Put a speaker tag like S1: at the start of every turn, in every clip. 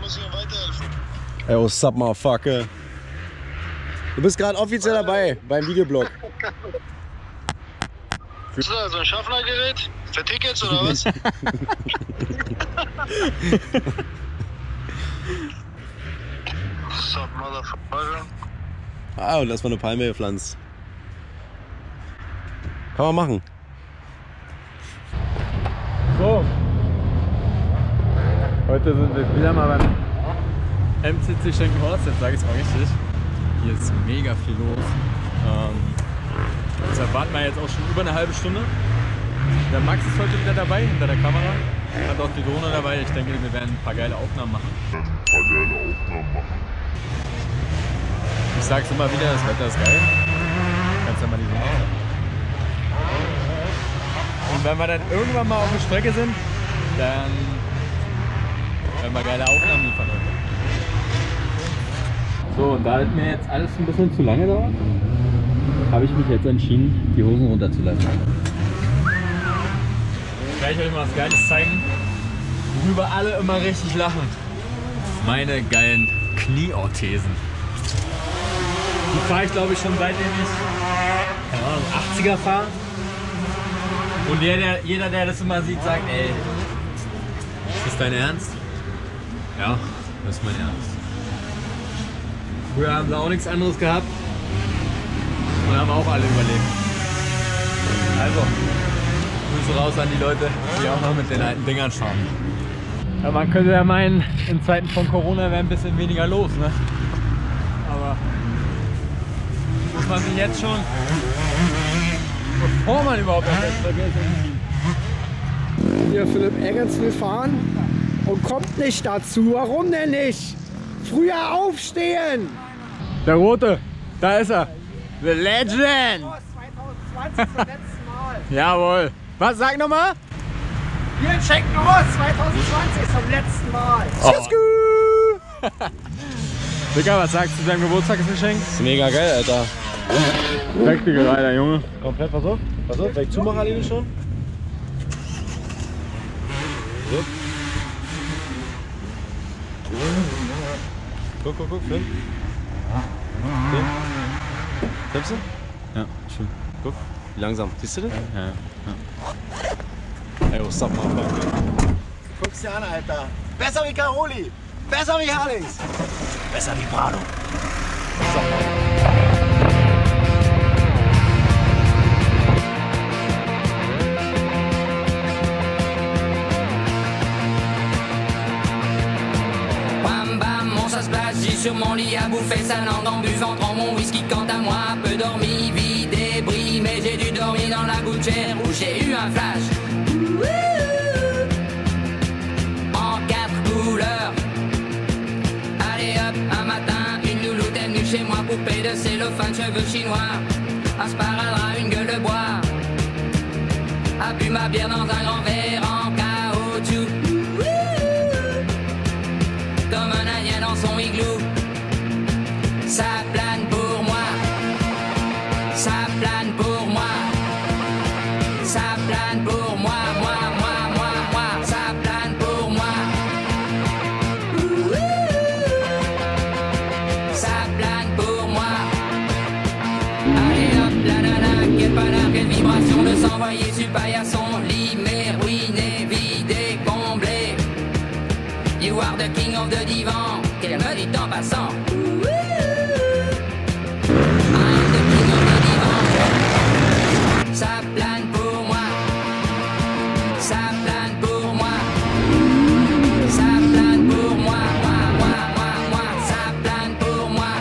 S1: muss Ihnen weiterhelfen.
S2: Ey, sup, motherfucker. Du bist gerade offiziell dabei beim Videoblog.
S1: Ist das so ein Schaffnergerät? Für Tickets oder was? Sup, motherfucker.
S2: Ah, und erstmal eine Palme gepflanzt. Kann man machen.
S3: So. Heute sind wir wieder mal beim MCC Schenkenhorst, jetzt sage ich es mal richtig. Hier ist mega viel los. Deshalb warten wir jetzt auch schon über eine halbe Stunde. Der Max ist heute wieder dabei, hinter der Kamera. Hat auch die Drohne dabei. Ich denke, wir werden ein paar geile Aufnahmen machen. Ich sag's immer wieder, das Wetter ist geil. Kannst ja mal die Sonne auf. Und wenn wir dann irgendwann mal auf der Strecke sind, dann werden wir geile Aufnahmen liefern heute. So, und da es mir jetzt alles ein bisschen zu lange dauert, habe ich mich jetzt entschieden, die Hosen runterzulassen. Ich werde euch mal was Geiles zeigen, worüber alle immer richtig lachen. Meine geilen Knieorthesen. Die fahre ich, glaube ich, schon seitdem ich, keine Ahnung, 80er fahre. Und jeder, der das immer sieht, sagt, ey, ist das dein Ernst? Ja, das ist mein Ernst. Früher haben sie auch nichts anderes gehabt und haben auch alle überlebt. Also, Grüße raus an die Leute, die auch noch mit den alten Dingern fahren. Ja, man könnte ja meinen, in Zeiten von Corona wäre ein bisschen weniger los, ne? Aber muss man sich jetzt schon, bevor man überhaupt auf der Strecke ist,
S4: Hier Philipp Eggens will fahren und kommt nicht dazu. Warum denn nicht? Früher aufstehen!
S3: Der Rote, da ist er. The Legend!
S4: 2020 zum letzten Mal.
S3: Jawohl. Was, sag nochmal?
S4: Hier in Schenkenhorst 2020 zum letzten Mal.
S3: Oh. Digga, was sagst du zu deinem Geburtstagsgeschenk?
S2: Das ist mega geil, Alter.
S3: Richtige Reiter, Junge.
S2: Komplett, pass auf, weil ich zumache alleine schon. So. Guck, Film. Okay. Filmst du?
S3: Ja, schön.
S2: Guck, wie langsam. Siehst du das?
S3: Ja.
S2: Ey, sup, motherfucker. Guck's dir an, Alter. Besser wie Caroli. Besser wie Harlings. Besser wie Prado. Sup,
S5: J'ai sur mon lit à bouffer sa langue en buvant trop mon whisky. Quant à moi, peu dormi, vie débris. Mais j'ai dû dormir dans la gouttière où j'ai eu un flash. En 4 couleurs. Allez hop, un matin, une louloute est venue chez moi. Poupée de cellophane, cheveux chinois. Un sparadrap, une gueule de bois. A bu ma bière dans un grand verre en caoutchouc. Comme un indien dans son igloo. Ça plane pour moi. Ça plane pour moi. Ça plane pour moi. Moi. Ça plane pour moi. Ça plane pour moi. Allez hop, la nana, quel panard, quelle vibration de s'envoyer sur paillasson. Limé, ruiné, vidé, comblé. You are the king of the divan, qu'elle me dit en passant. I'm the king of the divan. Ça plane pour moi. Ça plane pour moi. Ça plane pour moi. Moi. Ça plane pour moi.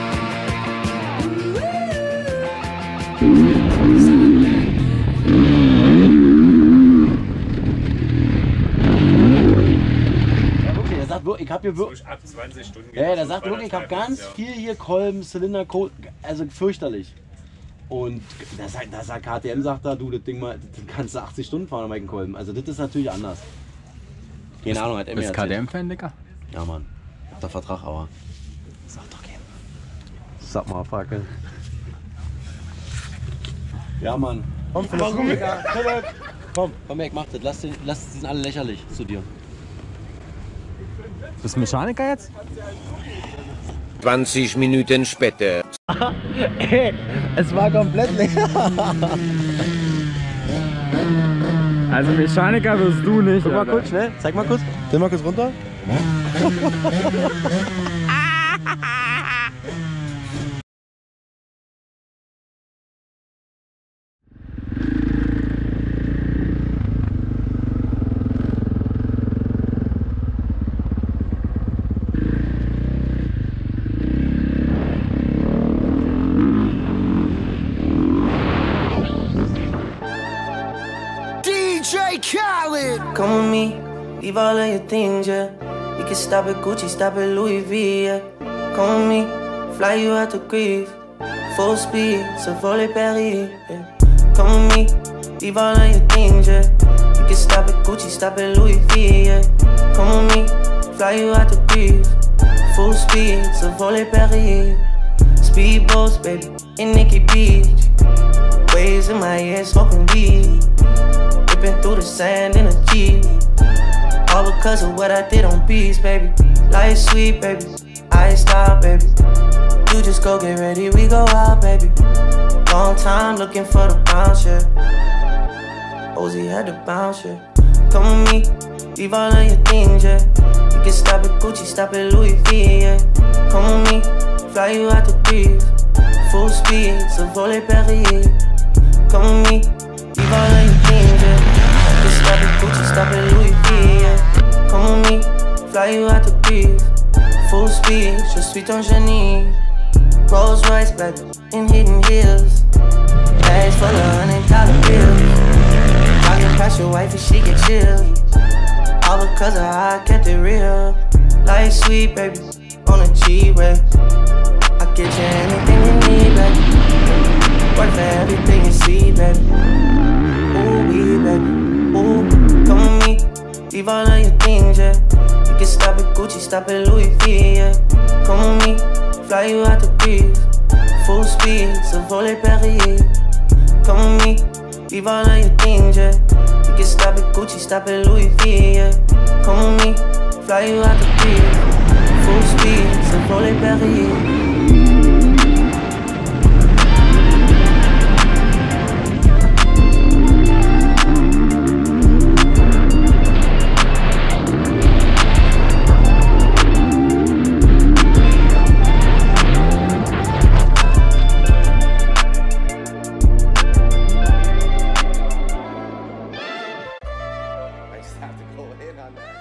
S2: Ich habe hier wirklich.
S6: Ab 20 Stunden.
S2: Ja, der sagt wirklich, ich habe ganz viel hier Kolben, Zylinder, also fürchterlich. Und da sagt KTM, sagt da, du, das Ding mal, das kannst du 80 Stunden fahren mit dem Kolben. Also das ist natürlich anders. Keine Ahnung, hat er mir
S3: Bist KTM-Fan, Digga?
S2: Ja, Mann. Ich hab da Vertrag, aber. Sag doch keinen. Sag mal, Fackel. Ja, Mann. Komm, Philipp. Komm, weg, mach das. Die sind alle lächerlich zu dir.
S3: Bist du Mechaniker jetzt?
S6: 20 Minuten später.
S2: Ey, es war komplett leer.
S3: Also Mechaniker wirst du nicht.
S2: Guck mal kurz, schnell. Zeig mal kurz. Dreh mal kurz runter.
S7: Come with me, leave all of your things, yeah. We can stop at Gucci, stop at Louis V, yeah. Come with me, fly you out to Greece. Full speed, so volley Paris, yeah. Come with me, leave all of your things, yeah. We can stop at Gucci, stop at Louis V, yeah. Come with me, fly you out to Greece. Full speed, so volley Paris. Speedboats, baby, in Nikki Beach. Waves in my ear, smoking weed. Ripping through the sand in a Jeep. All because of what I did on beats, baby. Life sweet, baby. I stop, baby. You just go get ready, we go out, baby. Long time looking for the bounce, yeah. Ozzy had to bounce, yeah. Come with me, leave all of your things, yeah. You can stop at Gucci, stop at Louis V, yeah. Come with me, fly you out to Greece. Full speed, so volley Paris. Come with me, leave all of your things, yeah. You can stop at Gucci, stop at Louis V, yeah. Come with me, fly you out to Greece. Full speed, je suis ton génie. Rolls Royce, baby, in hidden hills. Bags full of $100 bills. Walking past your wife and she get chill. All because of how I kept it real. Life sweet, baby, on a G-way. I get you anything you need, baby. Work for everything you see, baby. Ooh, we, baby. Ooh, come with me, leave all of your things, yeah. You can stop at Gucci, stop at Louis V, yeah. Come with me, fly you out to Greece. Full speed, so volley Paris. Come with me, leave all of your things, yeah. You can stop at Gucci, stop at Louis V, yeah. Come with me, fly you out to Greece. Full speed, so volley Paris.
S8: I just have to go in on that.